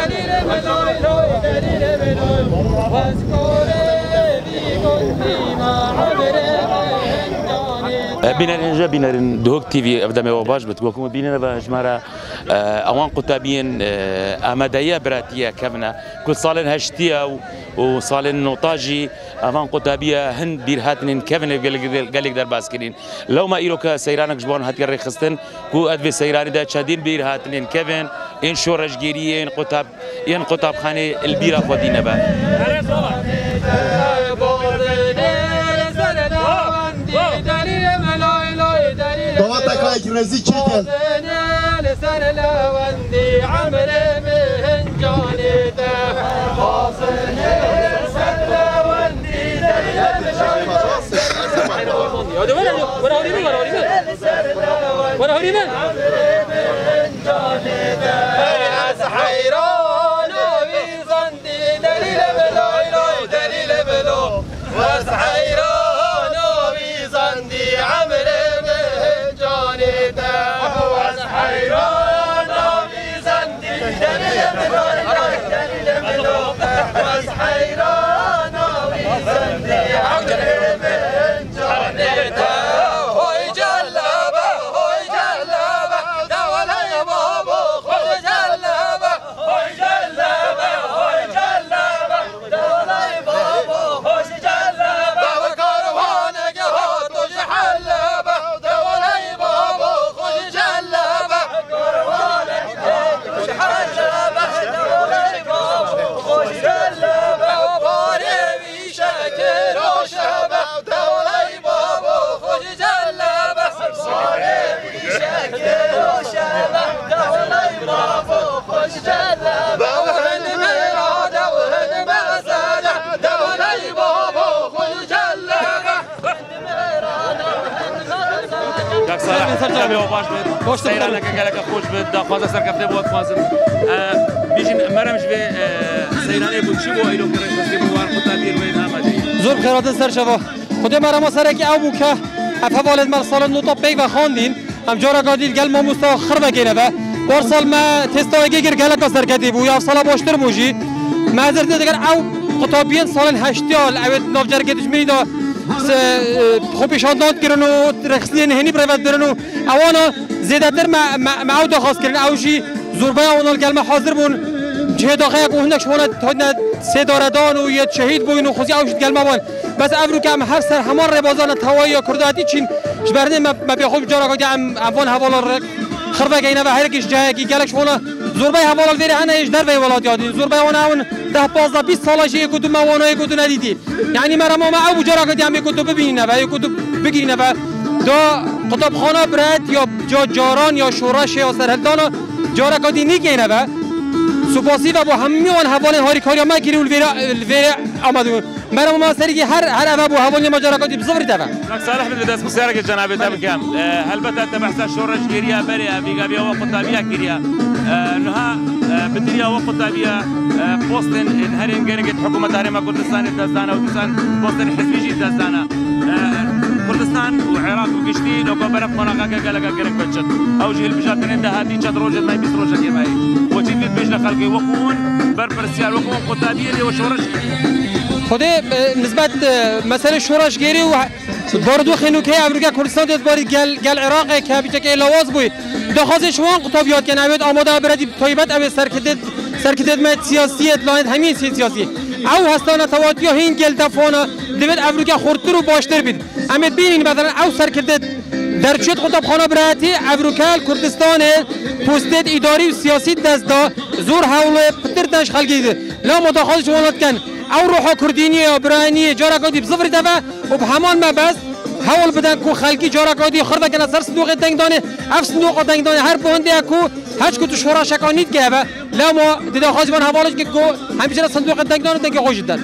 بینر اینجا بینرین دوک تیوی افدامه و باش بتوکم بینر و جمره اوان قطابین آمادهیه براتیه کمنا کل سال هشتیه و سال نوتاجی اوان قطابیه هند بیرهاتنین کمنا گلیک در باز کردین لو ما ایرو که سیرانک جبان هات کردی خستن کو ادوی سیرانی دا چادین بیرهاتنین کمن این شورش گیری این قطاب خانه البیرا خودینه با دواتك هاي رزي تشيكل لسان لوندي عمري من جانيته حاصل لسان لوندي خوش سیرانه که گله که خوش بد داخل سرکفته بود خواستم بیشین مرمش به سیرانه بود چی بود ایرو کرد خواستم وار خطابیر وین آمده زور خیرات سر شوا خود مرم سر کی او که افوالد مر سال نو طبی و خواندین هم جورا قادیل گل ما مستا خربه گیره و بار سال ما تستایی گیر گله که سرکتی بود یا سال باشتر موجی معذرت دیگر او خطابین سال هشتیال اوید نافجر گیتش میدا خوبی شانداد کردن و رخصتی نهینی پروت کردن و آوانا زیادتر معود خواست کردن اوشی زوربای آوانا کلمه حاضر بون جه داخل که هندک شما تا سه داردان و یه شهید بودن و خوزی اوشی کلمه بون بس افرو که هم هر سر همان ربازان توایی یا کرداتی چین جبرده ما بیخوب جارا که هم اوان حوالا خربه گینه و هر کیش جایی که گلک شما زوربای حوالا ویره هنه ایش در وی ولاد یادین زوربای آوانا 10-15-20 سالش یک کدوم موانع یک کدوم ندیدی یعنی مرا ما او جارا که هم یک کدوم ببینه و یک کدوم بگیرینه و دا قطبخانه برد یا جاران یا شورش یا سرهلدان جارا که نیگینه و سپاسی و با همیان حوالین هاری کاری ما گیری الویره آمده مرا ما سری هر ابو حوالین ما جارا که بزوری دفع صالح بن دست مسيرك جناب تبكم هل بحث شورش جيريا بري افيغابيا وقطابيا كيريا انها بدريا وقطابيا بوستن هرين جرجت حكومه هرم كردستان دزانا ودسان بوستن حزبيجي دزانا كردستان وعراق وقشتي لو كبرت مناقه قالك جرك بتشت او جيل بجاتن ده هذه شد روجت ما يبيس روجت يماي وجيت بيجنا خلقي وكون بربرسيال وكون قطابيا وشورش خود نسبت مسئله شورش گیری و باردو خنوکه امریکا کردستان داد باری گل عراق که بیچه که لواز بوی دخواست شما قطابیات که نوید آماده بردی طایبت او سرکتت مت سیاسیت لاند همین سیاسی او هستانه تواتیا هین گل دفانا دوید امریکا خورتر و باشتر بید امید بینین مثلا او سرکتت در چیت قطبخانه براتی امریکا کردستان پوستت اداری و سیاسی دست دا زور حول پتر دنش خلقی ده لا مداخل شما کن او روح کردینی و برانی جارا کدی بزفر دفع و به همان مبز حول بدن کو خلقی جارا کدی خرده کنه سر صندوق دنگ دانه اف صندوق دنگ دانه هر بونده کو هیچ کو تو شورا شکانید که و لا ما دیده خواهد حوالش که کو همیشه صندوق دنگ دانه دنگ خوش داد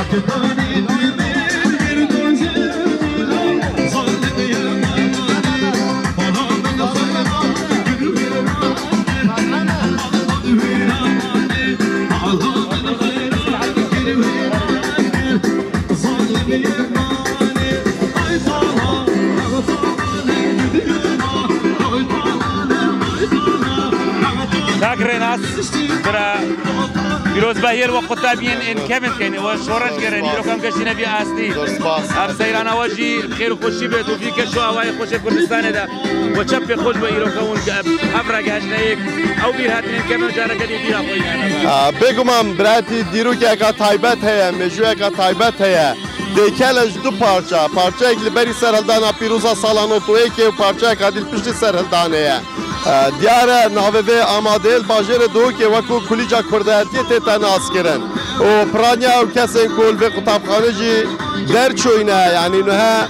ريناس ترى فيروز باهير وقتابين إن كمن كاني وشورج كرني لو كم كشينا في أستي أب سيرانا وجي بخير وخشي بيت وفي كشوا أواي خوش كردستان ده وشاب خوش بيرو كون أفرق هشنايك أو بيرهاتين كمن جارة كدي بيرا خوينا بگم براتي دیرو که اگه تایبت هیا مجو اگه تایبت هیا دیکلش دو پارچه ایک لبری سرهلدانا پیروزا سالانو تو ایک و پارچه اگه دیل پشتی سرهلدانه هیا دیاره ناوه آماده باجر دو که وکو کلیجا کردهاتی تیتا ناس کرن و پرانیا و کسین کل به قطابخانه جی در چوینه یعنی نه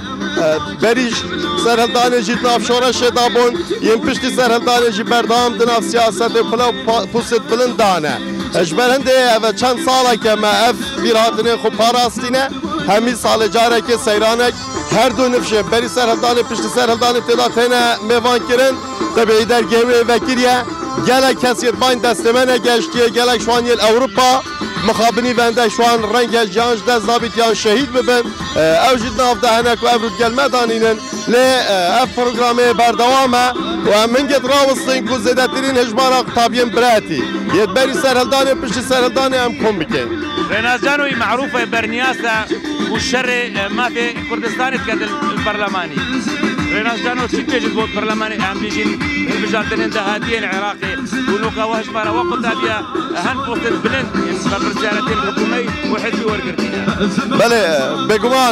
بریش سرهلدانه جی نافشوره شدابون یم پشتی سرهلدانه جی بردام دناف سیاست و پلا پوست بلندانه اجبرنده و چند ساله که ما اف بیراتنه خوب پاراستینه همی سال جاره که سیرانک هر دو نفشه بری سرهلدانه پشتی سرهلدانه تداتینه میوان کرن طبعی در گوه وکریه گلک کسیت باین دستمنه گشتیه گلک شوان یل اوروپا مخابنی ونده شوان رنگ جانج دست ضابطیان شهید ببن او جد ناف دهنک و افرود گلمه دانینن لی اف پروگرامه بردوامه و من گد راوستین که زده ترین هجمارا قطابین براتی ید بری سرهلدانه پشتی سرهلدانه هم کن بکن ريناس جانوي معروفة برنياسة والشر ما في كردستان تكاد البرلماني ريناس جانو تشيل بود برلماني عم بيجين بجاتين انتهاديين عراقي ونوكا وهش مرة وقت أبيا هن بوست بلند برسالتين الحكومي وحزبي ورقرتينا بله بگمان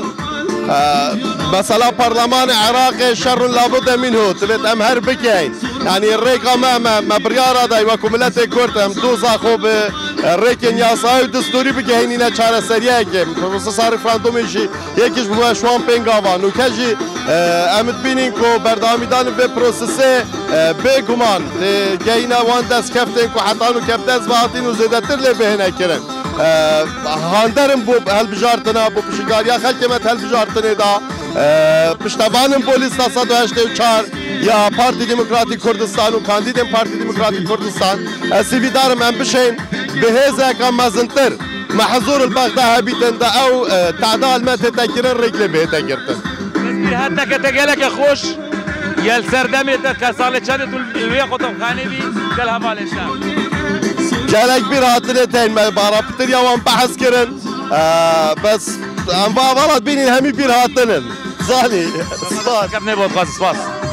مثلا برلمان عراقي شر لابد منه تبت ام هر بكين يعني الريقة ما بريارة داي وكملت كورت ام دوزا خوب الريكن ياساي دستوري بكينينا چاره سريه كي بروسس ريفراندوم شي يكيش بو شوان بينغاوا نو كجي امد بينين كو برداميدان في بروسس بگمان جينا وان داس كفتن كو حتانو كبدز واتين وزيدتر له بهنا كرن هاندرم بو هالبجارتنا بو بشگاريا خلكمت هالبجارتنا دا پشتوانم پولیس 184 یا پارتی دموکراتیک کردستان و کاندیدم پارتی دموکراتیک کردستان سیوی دارم ام بشین به هزا کم مزنتر محظور البغدا هبیتن دا او تعدال ما تتکرن رجل به تگرتن حتى كتجلك خوش يا السردمي كسالة شادت الويا قطب خاني بي كلها بالشام جالك بيراتنتين ما بارابتر يا وان بحث كرن بس ام بابالات بيني همي بيراتنن زاني سباس كابني بود خاص سباس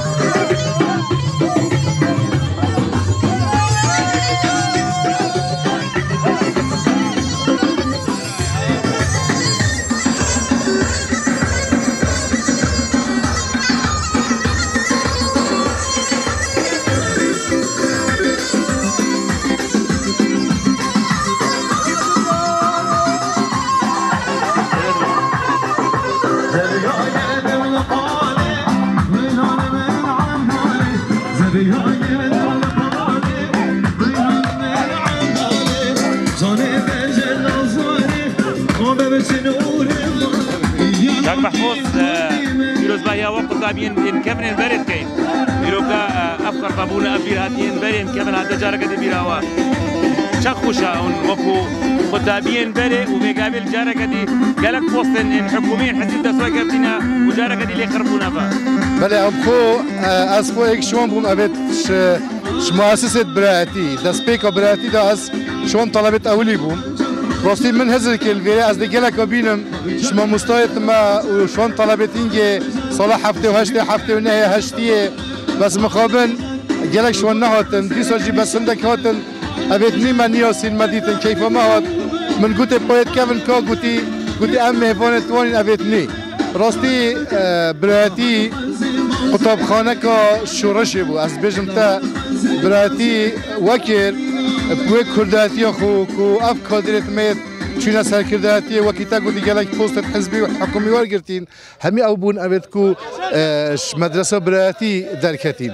كان محفوظ فيروز باهيا وقت طابين إن كمن البرد كين يروكا أفكر طابونا أبير هاتين برين كمن هذا جارة قد بيراوا شخوشا وكو خطابين بري وبيقابل جارة قد قالك وسط إن حكوميين حسيت دسوا قبلنا وجارة قد اللي يخربونا فا بله أبخو أسبوع إيش شون بوم أبيت ش مؤسسة براتي دسبيكا براتي ده شون طلبت أولي بوم راستی من هزار کلویه از دیگه کابینم شما مستعد ما وشون طلبتين جه صلاح هفته و هفته و نه هشتیه بس مقابل جلك شون نهاتن دیسا جی بس عندك هاتن ابيت نيما نياسين مديتن كيف ما هات من قلت بايت كيفن كا قلت ام هفانت وين ابيت ني راستی براتي قطب خانه کا شورش بو از بجم تا براتي وكيل بوی کرداتی خو کو اف کادرت میت چون سر کرداتی و کی تا گودی گلک پست حزبی و حکومی ورگرتین همی او بون ابد کو مدرسه براتی درکتین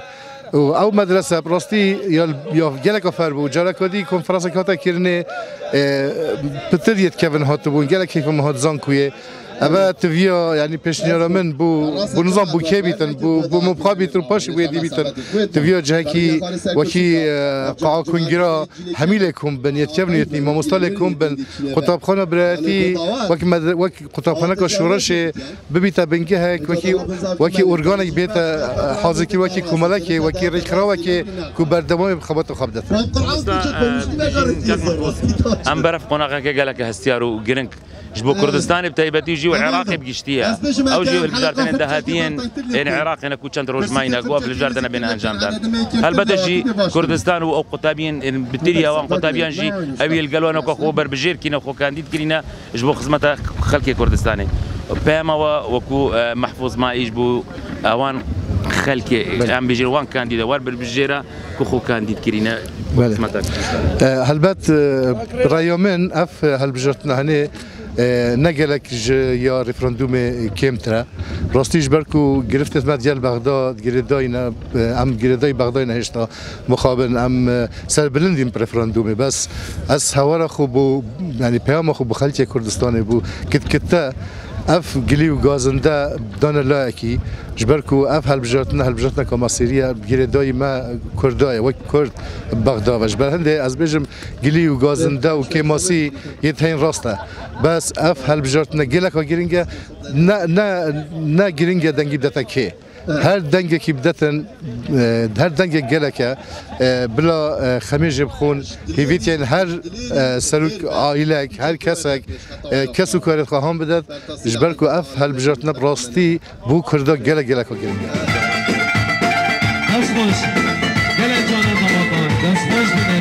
او مدرسه براستی یا گلک فر بود جارا کدی کنفرانس کاتا کرنه پتریت کevin هاتبون گلک کیف مهات زانکویه اما تویا یعنی پیشنهاد من بو نظام بو کی بیتن بو مقابل پاشی بودی بیتن تویا جایی کی وکی قاع کنگرا همیلکم بن یتکبنیت نیم مستالکم بن قطابخانه براتی وکی قطابخانه که شورش ببیت بنگه وکی ارگانک بیت حاضر کی وکی کمالکی وکی رکرا وکی کو بردمای بخبات خبدت. ام برف قناقه که گلک هستیارو گرنگ جبو كردستان بتايبتي جيو العراقي بقشتيها او جيو الجاردن اندهاتين ان عراق هنا كوتشند روج ماينا قوا في الجاردن بين انجام دار هل بتجي كردستان او قطابين بتريا وان قطابيان جي ابي القلوان كو خبر بجير كينا خو كانديد كرينا جبو خدمه خلكي كردستاني بما وكو محفوظ ما يجبو اوان خلكي ام بيجي وان كانديد وار بالبجيره كو كانديد كرينا هل بات رايومن اف هل بجرتنا هني نگلک یا رفراندوم کمتره راستیش برکو گرفت مد جل بغداد گرداینا ام گردای بغداد نهشتا مقابل ام سر بلندیم رفراندومه بس از هوارا خوب یعنی پیام خوب خلک کردستان بو کت اف گلی و گازنده دان لاکی جبرکو اف هل بجرتنا کماسیریا گردای ما کردای و کرد بغداد و جبر هنده از بجم گلی و گازنده و کماسی یتهین راسته بس اف هل بجرتنا گلک و گرینگه نه گرینگه دنگی بدتا که هر دنگه کی بدتن هر دنگه گلکه بلا خمیج بخون هیویت یعنی هر سلوک عائلک هر کسو کارت خواهم بدد جبرکو اف هل بجرتنا براستی بو کرده گلک و گرینگه.